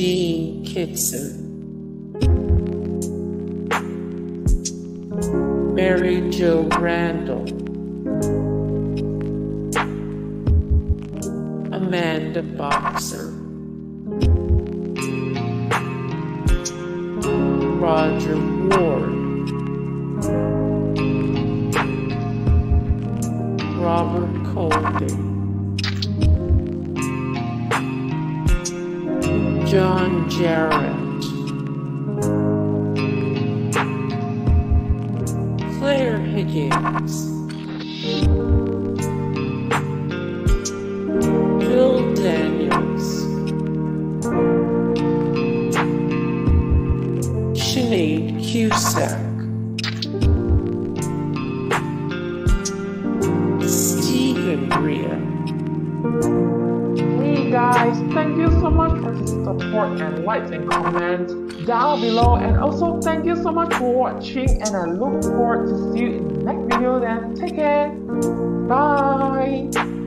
Kitson, Mary Jo Randall, Amanda Boxer, Roger Ward, Robert Colby, John Jarrett, Claire Higgins, Phil Daniels, Sinad Cusack, Stephen Rea. Hey guys, thank you so much for the support and likes and comments down below, and also thank you so much for watching, and I look forward to see you in the next video then. Take care. Bye.